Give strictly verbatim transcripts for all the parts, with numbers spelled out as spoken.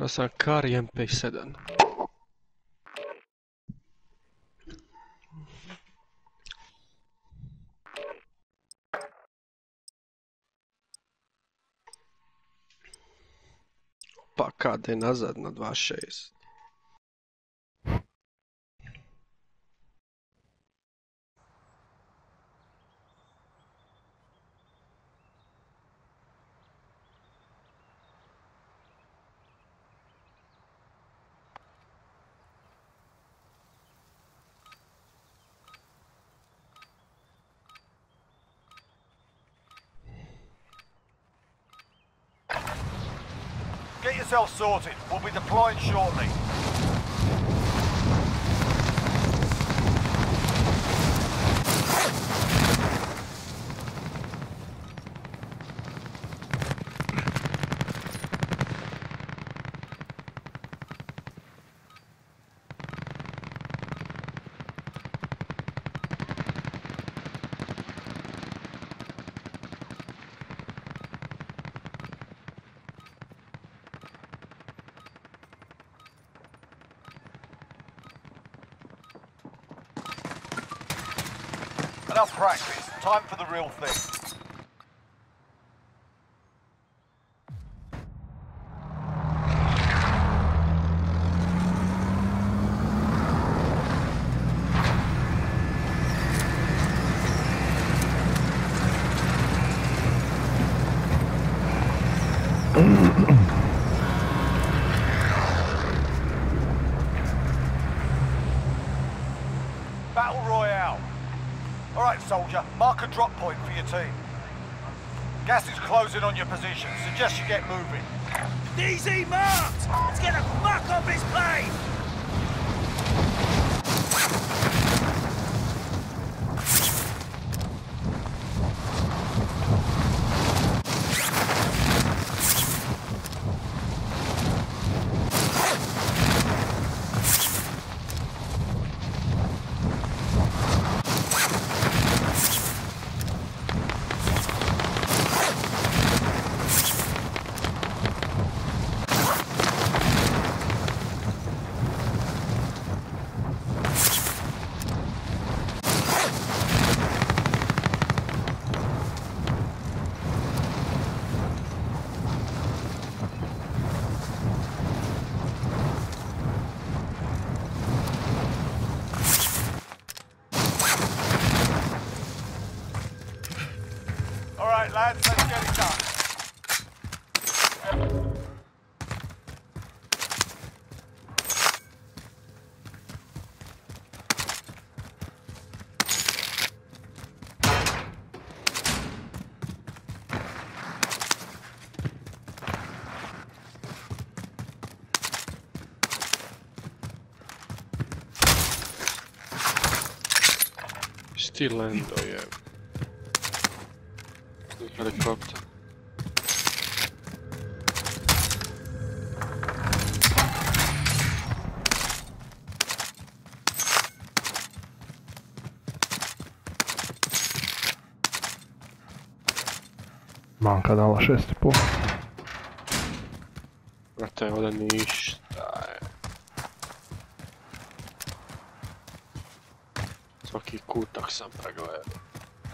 Teraz kar M P sedem. Pa kada je nazad na dva šest. Get yourself sorted. We'll be deploying shortly. Enough practice. Time for the real thing. Battle Royale. All right, soldier, mark a drop point for your team. Gas is closing on your position. Suggest you get moving. D Z marked! Let's get the fuck off this plane! Alright lads, let's get it done. Still lendoje. Helikopter. Manka dala šest i pol. Brate, ovdje ništa je. Svaki kutak sam pregledao.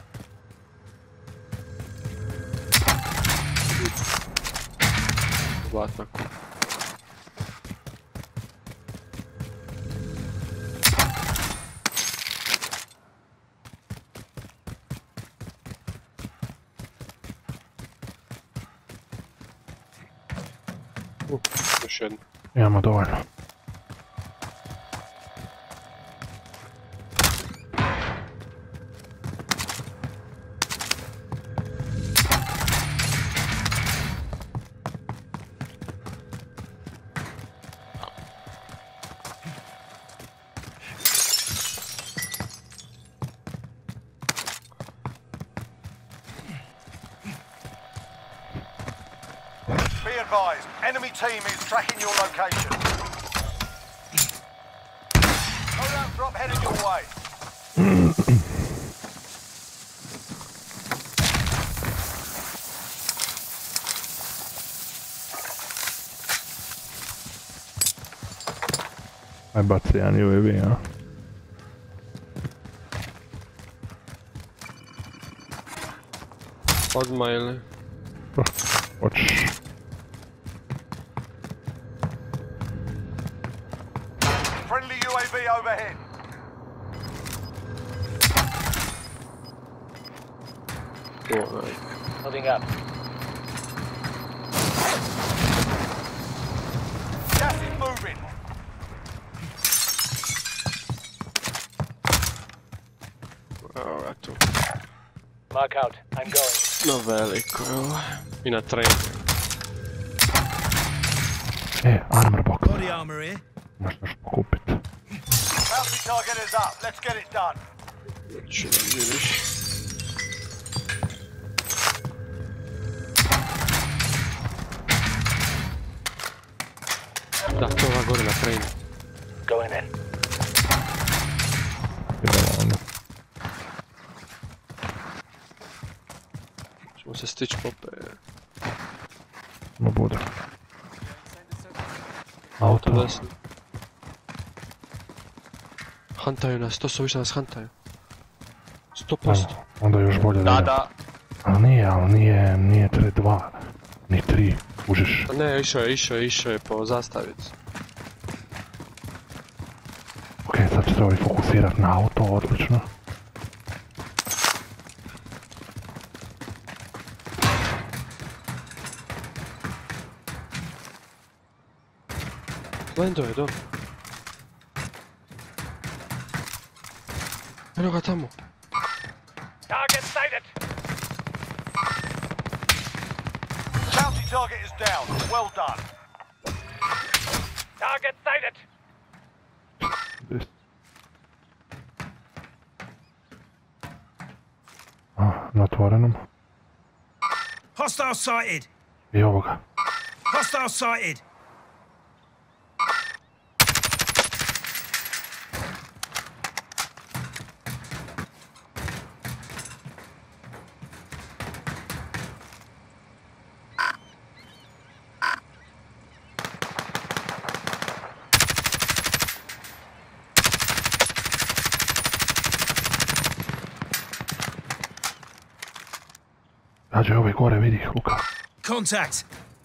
Zlatna kuta. Uh, još jedno. Imamo dovoljno. Be advised, enemy team is tracking your location. Loadout drop headed your way. Aj baci jedan U A V, a? Odmah ili? Hoćeš. Friendly U A V overhead. Onaj. Moving up. Gas is moving. Evo ga tu. Mark out. I'm going. No veliko je ovo. I na train. E, armor box. Body armor here. Možeš još pokupit. Bounty target is up. Let's get it done. Ću da vidiš. Da, to ova gore na train. Going in. Idemo onda. Ćemo se stić pope. Ma bude. Auto Auto. desno. Hantaju nas, to su više nas hantaju. Sto posto. Onda još bolje da Da, idem. da. Ali nije, ali nije, nije tre dva. Ni tri, užiš. Ne, išao je, išao je, išao je po zastavici. Ok, sad će se ovaj fokusirat na auto, odlično. Lendo je, do. Eno ga tamo. Target sighted. Bounty target is down. Well done. Target sighted. A, na otvorenom. Hostile sighted. I ovoga. Hostile sighted. Rađe ovaj gore, vidi, Luka. Contact.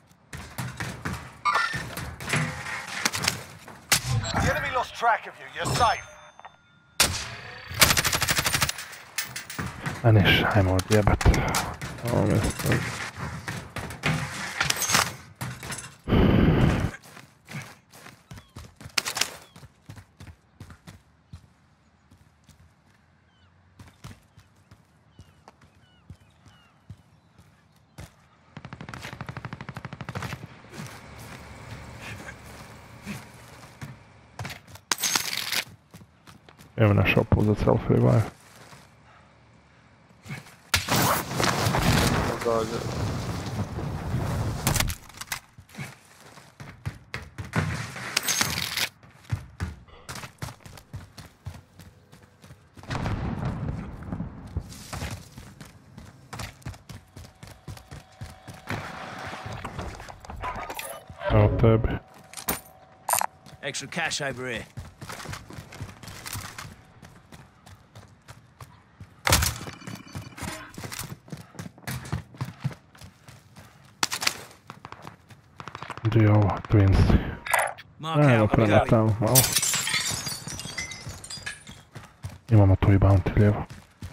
The enemy lost track of you. You're safe. A niš, ajmo odjebat. Ovo mjesto. Evo na shopu za self-revive. Dalje. Evo tebi. Extra cash over here. Gdje je ovo? Twins. Mark Evo out. I'm prema going. tamo, malo. Imamo tu i bounty lijevo.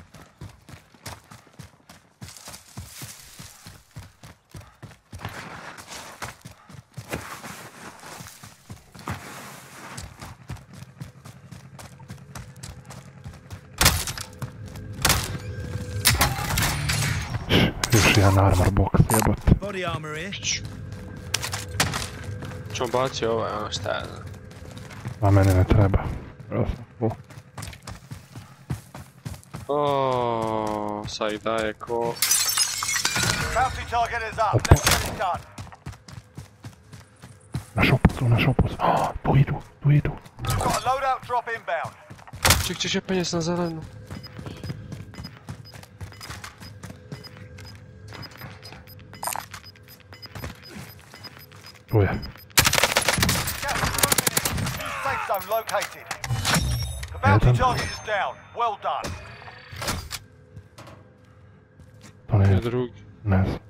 Još jedan armor box, jebote. Body armor here. Ćemo baci ovaj, ono šta ja znam. A meni ne treba. Ja sam full. Oooo, sad ih daje ko... Bounty target is up. Let's get it done. Na šopu su, na šopu su. Oh, tu idu, tu idu. Got a loadout drop inbound. Ček, ček, ček, penje se na zelenu. Tu je. Gas is moving in. Safe zone located. The bounty target is down. Well done. To ne, Ne drugi. ne znam.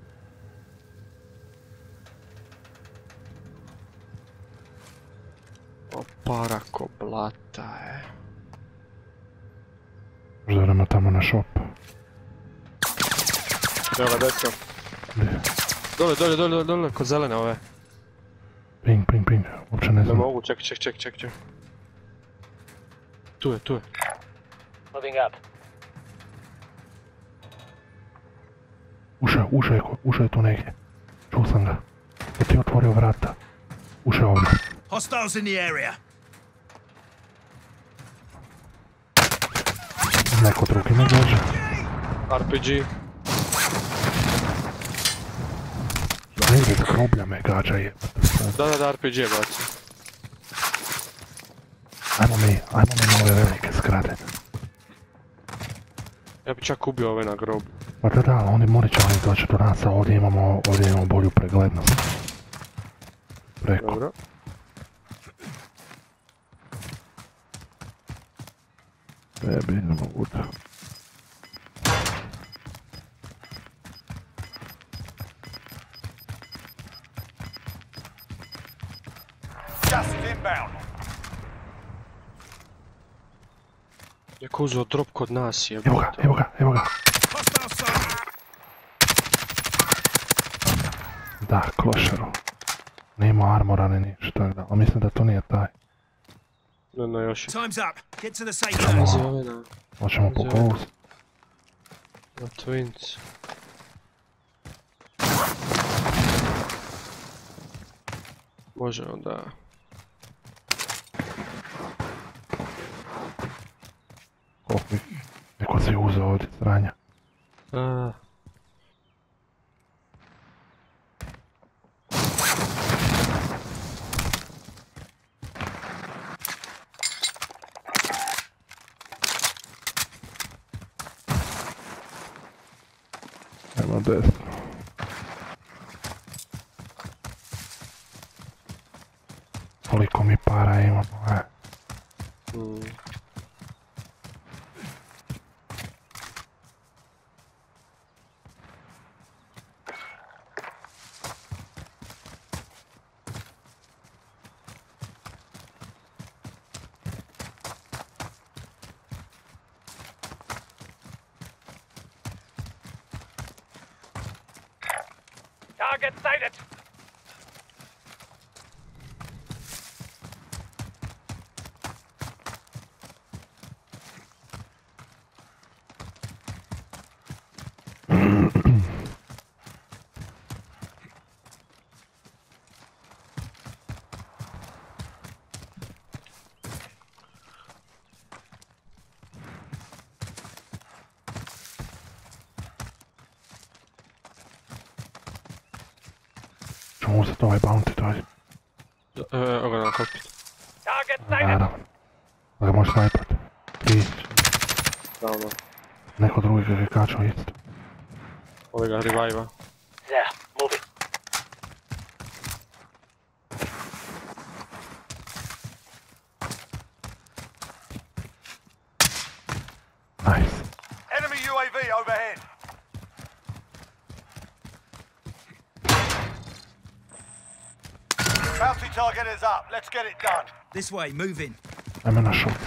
Opara ko blata je. Možda idemo tamo na shop. Evo ga, dečko. Gdje? Dole, dole, dole, dole, kod zelene ove. Ping, ping, ping. Uopće ne Ne znam. mogu, ček, ček, ček, ček, ček. Tu je, tu je. Moving up. Ušao, ušao je, ušao je tu negdje. Čuo sam ga. Da ti je otvorio vrata. Ušao je ovdje. Hostiles in the area. Neko drugi me gađa. R P G. Negdje za groblja me gađa je. Da, da, da, R P G baci. Ajmo mi, ajmo mi na ove velike zgrade. Ja bi čak ubio ove na grobu. Pa da, da, ali oni morat će oni doći do nas, a ovdje imamo, ovdje imamo bolju preglednost. Preko. Dobro. Ne bi, ne mogu da. Gas is inbound. Neko uzeo drop kod nas je. Evo ga, evo ga, evo ga. Hostile sighted. Da, klošaru. Nema armora ni ništa, tako da, ali mislim da to nije taj. Ne, ne, još je. Time's up. Get to the safe Come zone. on. Pazi ove na, Hoćemo po Ghost. na Twins. Može onda... Koliko mi, neko si uzeo ovdje sranja. A, Evo desno. Koliko mi para imamo, e. mm. Target sighted. Ćemo uzeti ovaj bounty, to je. E, Evo ga na kokpit. Target sighted. Naravno. Da ga možeš snajpat. Ti, Da, da. neko drugi ga je kačao isto. Ove ga revive-a. There. Move it. Nice. Enemy U A V overhead. Bounty target is up. Let's get it done. This way, move in. Ajme na shop.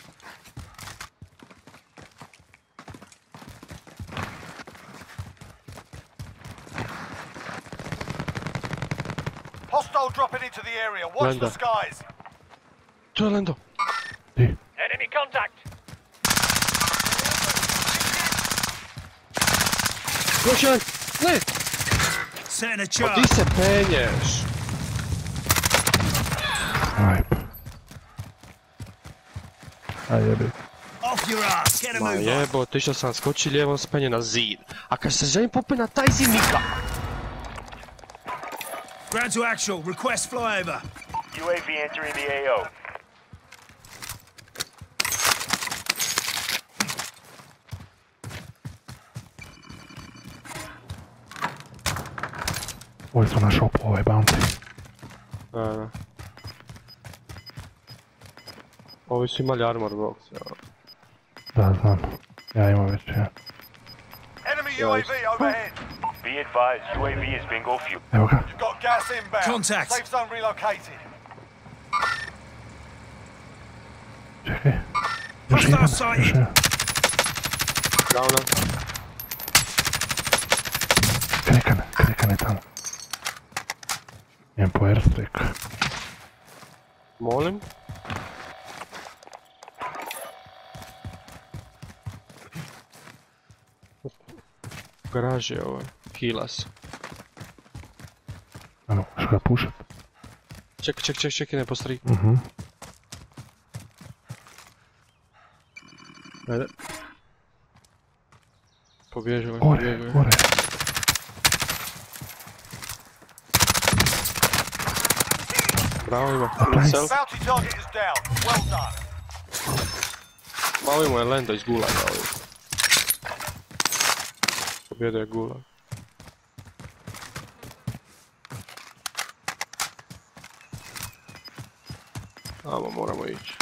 Hostile dropping into the area. Watch the Landa. skies. Tu je Lendo. Ti, Enemy contact. Još jedan. Ne! Setting a Pa charge. di se penješ? snipe. Aj jebi. Off your ass. Get a Ma move on. jebo, ti što sam skoči lijevom spenje na zid. A kad se želim popet na taj zid nikak. Ground to actual. Request flyover. U A V entering the A O. Ovi su na shopu, ovaj bounty. Da, da. Ovi su imali armor box, ja. Da, znam. Ja imam već, ja. Enemy U A V overhead. Be advised, U A V is bingo fuel. Evo ga. You've got gas inbound. Contact. Safe zone relocated. Čekaj. Još jedan, Hostile još sighted. jedan. Downa. Krekane, krekane tamo. Idem po airstrike. Molim. U garaži je ovaj. Hila se. Ano, što ga pušat? Čekaj, čekaj, čekaj, čekaj, ne postari. Mhm. Ajde. Pobježuje, Gore, pobježuje. gore. Bravo ima. Nice. Self. Bounty target is down. Well done. Malo ima je lenda iz gulaga ovdje. Pobjedo je gulag. Amo, moramo ići.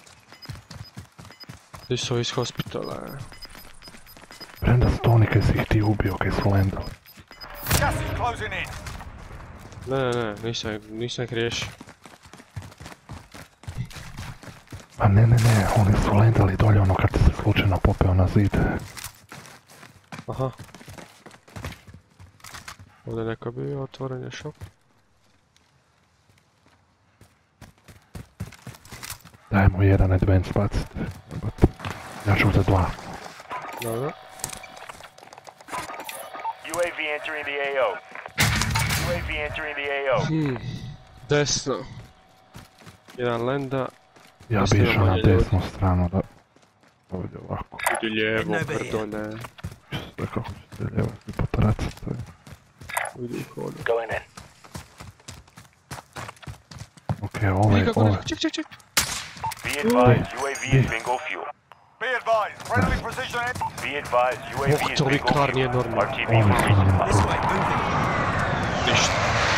Gdje su ovi iz hospitala? Premda su to oni kaj si ih ti ubio, kaj su lendali. Gas is closing in. Ne, ne, ne, nisam, nisam ih riješio. Pa ne, ne, ne, oni su lendali dolje ono kad ti se slučajno popeo na zid. Aha. Ovdje neko bio, otvoren je šop. Dajmo jedan advance baciti. Ja ću uzeti dva. Dobro. U A V entering the A O. U A V entering the A O. Hmm. Desno. Jedan lenda. Ja Desno bi ima išao na manje ljudi. desnu stranu da... Ovdje ovako. Idu lijevo, Jedno je brdo, ne. Sve kako ćete lijevo i potracati. to je. Idu ih ovdje. Going in. Okej, ovaj, Nikako, ovaj. nikako, ček, ček, ček. Be advised, U A V is bingo fuel. Be advised. Friendly precision air. Be advised, U A V Oh, is to bingo likar nije fuel. normalno. R T B Oni will su reach nam This tu. way, moving. Ništa.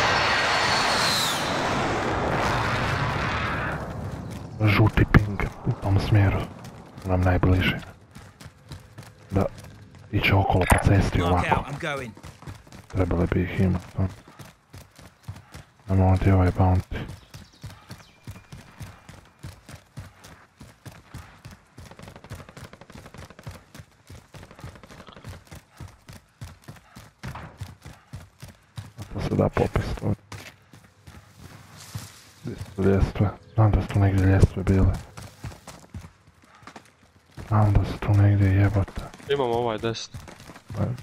Žuti ping u tom smjeru. Nam najbliži. Da. Iće okolo po cesti Mark ovako. out, I'm going. Trebali bi ih imat. to. Ajmo ovdje ovaj bounty. A to se da popist ovdje. Gdje su ljestve? Znam da su tu negdje ljestve bile. Znam da su tu negdje jebate. Imamo ovaj desno. Ajde.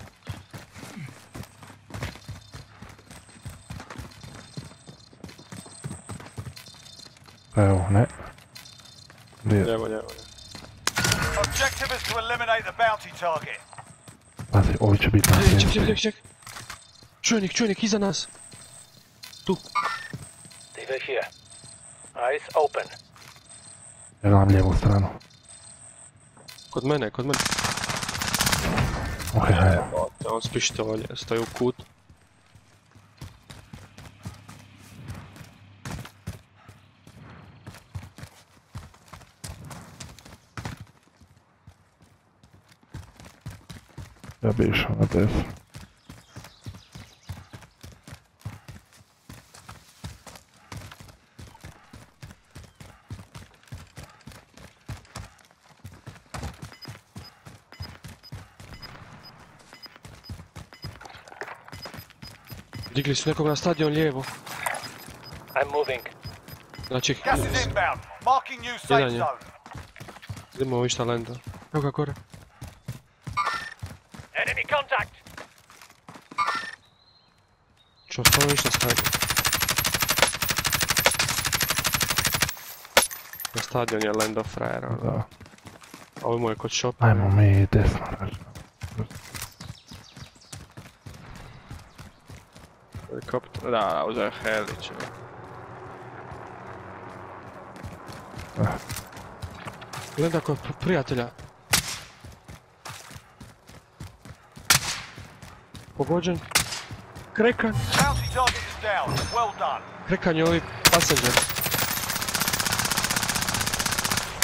Evo, ne. Gdje je? Lijevo, lijevo. Objective is to eliminate the bounty target. Pazi, ovi će biti na Ej, ček, ček, sjednici. ček, ček. Čujnik, čujnik, iza nas. Tu. Leave it here. Eyes open. Ja gledam lijevu stranu. Kod mene, kod mene. Ok, ajde. On s pištoljem, stoji u kutu. Ja bi išao na desno. Digli su nekog na stadion lijevo. I'm moving. Gas Znači, is inbound. Marking new safe Jedan je. zone. idemo ovi šta lenda. Evo ga gore. Enemy contact. Čo, stvarno ništa stadion. Na stadion je lendo frajera. Da. A ovo mu je kod shopa. Ajmo mi desno rađe. Helikopter, da, uzeo je helić. Gleda kod prijatelja. Pogođen. Krekan. Bounty target is down. Well done. Krekan je ovi passenger.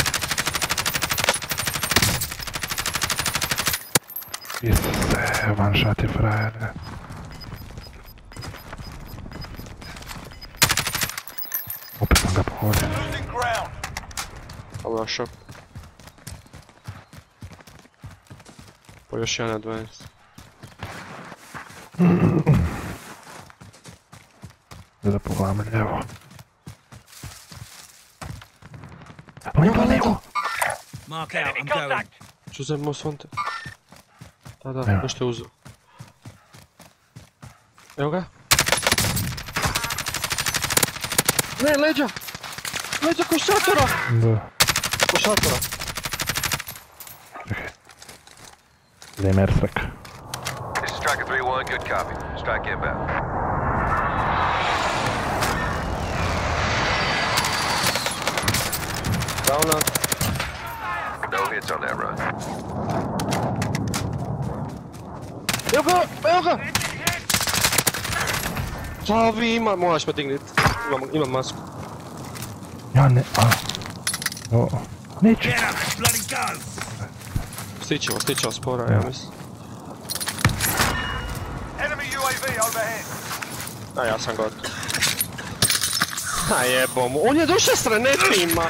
Isuse, one shot je frajere. Opet sam ga pohodio. Losing ground. Ovo je šok. Po još jedan na dvanaest. Da pogledam lijevo. Lijevo, lijevo! Mark out, I'm going. Ću uzem most fonte. Da, da, Evo. nešto je uzeo. Evo ga. Ne, leđa! Leđa ko šatora! Da. Ko šatora. Čekaj. Idem airstrike. This is Striker three one, good copy. Strike inbound. Downa. No hits on that run. Evo ga, evo ga! Slavi ima, moraš me dignit. Imam, imam masku. Ja ne, a... O, neće. Get up, bloody go! Stićemo, stićemo spora, ja mislim. Enemy U A V overhead. A ja sam gotov. A jebo mu, on je došao s renetima!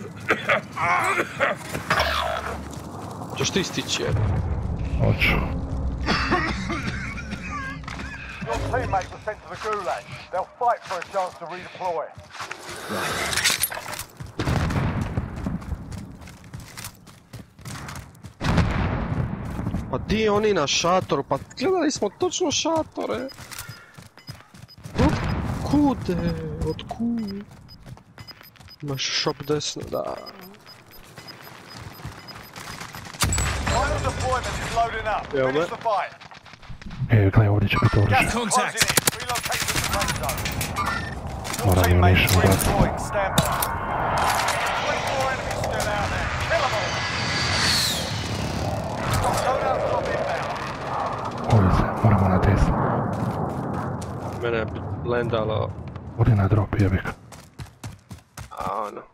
Ćeš ti stići jebo. Hoću. Your teammate was sent to the gulag. They'll fight for a chance to redeploy. Pa di je oni na šatoru? Pa gledali smo točno šatore. Od kude? Od kud? Imaš shop desno, da. Final deployment is loading up. Yeah, Finish mate. the fight. E, gledaj, ovdje će biti oružje. Gas is Contact. closing in. Relocate to the safe zone. Your Moram teammate is ammunition, brate. redeploying. Stand by. twenty-four enemies still out there. Kill them all. Loadout drop inbound. Ovdje se, moramo na desno. Mene je blendalo. Ovdje na drop, jebik. A ono.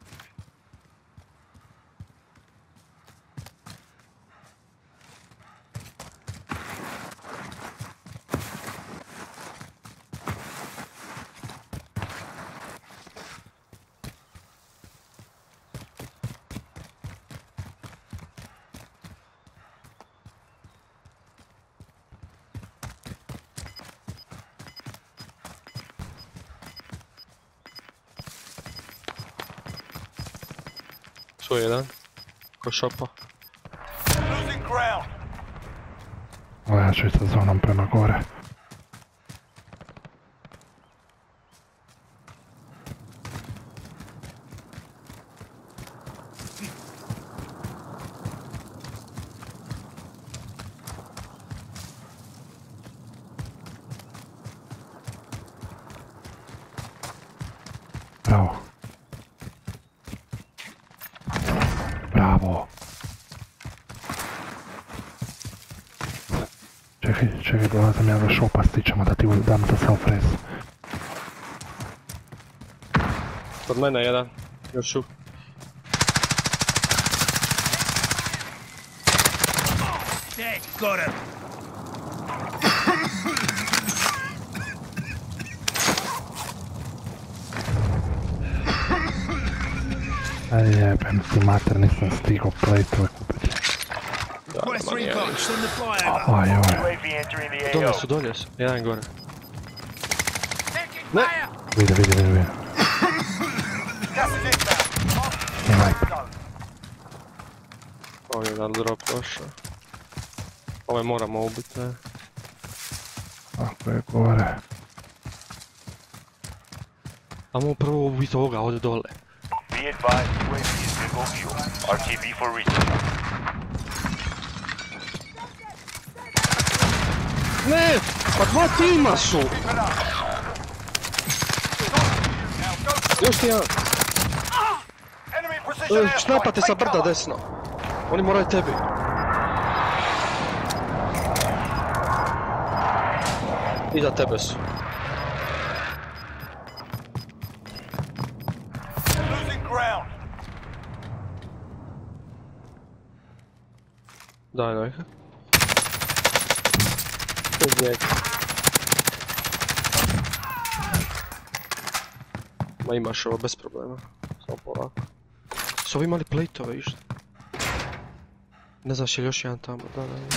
Tu je jedan. Ko šopa. Losing ground. Ovo ja ću ići sa zonom prema gore. Bravo. Bravo. Čekaj, čekaj, dolazim ja za šopa, stićemo da ti dam za self-res. Kod mene jedan. Još u. Dead, got him. Aj jebem ti mater, nisam stigao plejtove kupiti. Da, West nema nijedan. recon, send the flyover. Aj U joj, A V entering the A Dolje O. su, dolje su. Jedan gore. Taking Ne. fire! vidi, vidi, vidi, vidi. Gas is inbound. Imaj. Go. Ovo je jedan drop došao. Ove moramo ubiti, ne? Ako je gore. Amo prvo ubiti ovoga ovdje dole. Be advised, U A V is bingo fuel. R T B for resupply. Ne! Pa dva tima su! Još ti jedan. Enemy precision E, airstrike. Šnapate sa Take brda cover. desno. Oni moraju tebi. Iza tebe su. Losing ground. Daj, daj. Iz njega. Ma imaš ovo bez problema. Samo polako. Su ovi imali plejtove išta? Ne znaš je li još jedan tamo, da, da, da.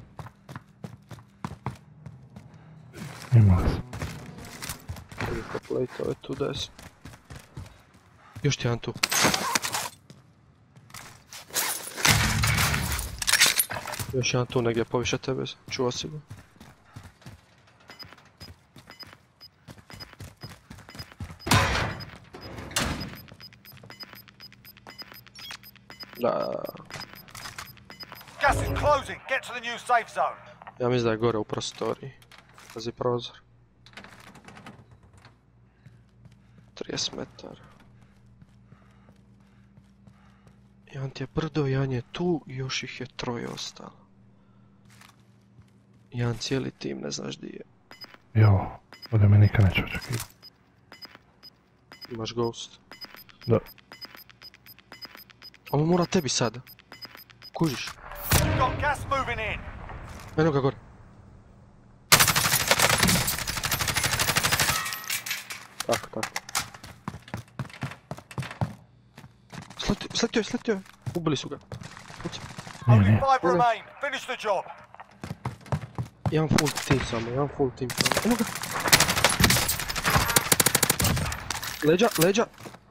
Imali sam. Vidite plejtove tu desno. Još ti jedan tu. Još jedan tu negdje poviše tebe, čuo si ga. Da. Gas is closing. Get to the new safe zone. Ja mislim da je gore u prostoriji. Pazi prozor. trideset metara. Jedan ti je brdo, jedan je tu i još ih je troje ostalo. Jedan cijeli tim, ne znaš di je. Jo, ovdje me nikad neće očekivati. Imaš ghost. Da. Ovo mora tebi sada. Kužiš. You've got gas moving in. Eno ga gore. Tako, tako. Sletio, sletio je, sletio je. Ubili su ga. Uci. Nije, Only nije. five remain. Finish the job. Jedan full team samo, jedan full team samo. Eno ga. Leđa, leđa.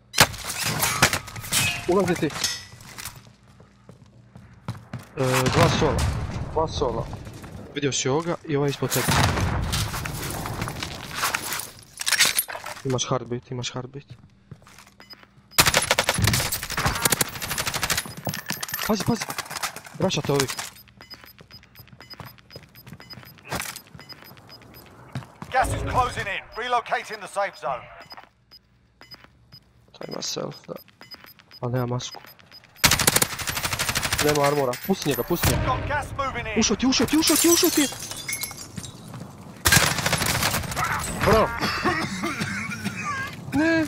Ulazi ti. E, dva sola. Dva sola. Vidio si ovoga i ovaj ispod tebe. Imaš heartbeat, imaš heartbeat. Pazi, pazi. Vraćate ovih. Gas is closing in. Relocating the safe zone. To ima self, da. Ali nema masku. Nema armora. Pusti njega, pusti njega. Got gas moving in. Ušao ti, ušao ti, ušao ti, ušao ti! Bravo! Ne!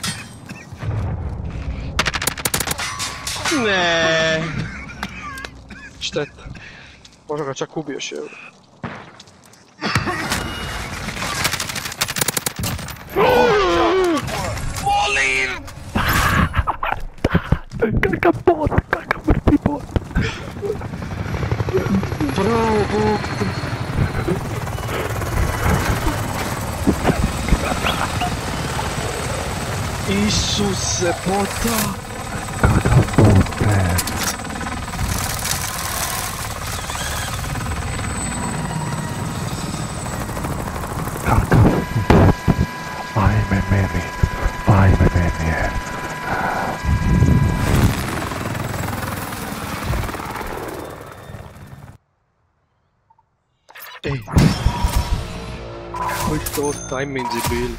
Ne! Šteta. Možda ga čak ubiješ, evo. Molim! Kakav bot, kakav mrtvi bot. Bravo, Bog! Isuse, bota! Kakav bot, man. Kakav bot. Ajme meni, ajme meni je. Ej! Koji su to tajminzi bili?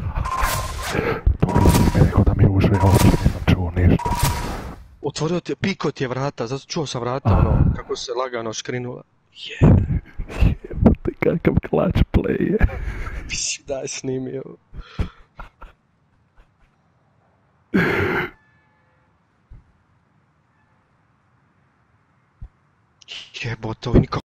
Mi je rekao da mi ušli oči, nisam čuo ništa. Otvorio ti je, piko ti je vrata, zato čuo sam vrata, ono, kako se lagano škrinula. Jebote, kakav clutch play je. Mislim, daj snimi ovo. Jebote, ovo nikako